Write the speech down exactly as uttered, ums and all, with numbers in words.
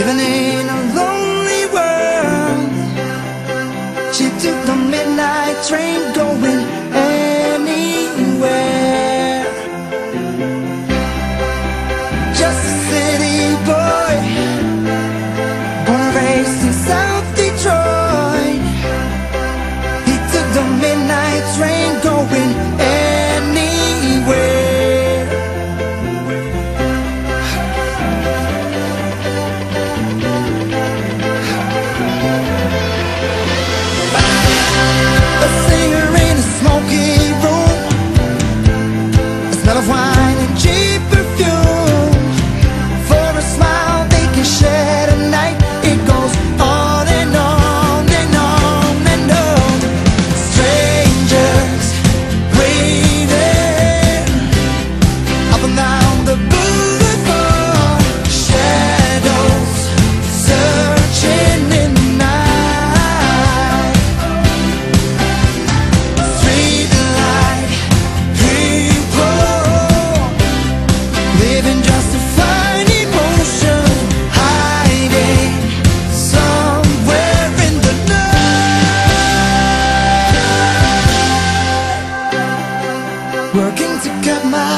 living in a lonely world. She took the midnight train going anywhere. Just a city boy, born and raised in South Detroit. He took the midnight train going anywhere. A singer in a smoky room, a smell of wine and cheap perfume. For a smile they can share tonight. It goes on and on and on and on. Strangers waving up and down the boulevard. Shadows searching in the night. Street light people living just to find emotion, hiding somewhere in the night. Working to cut my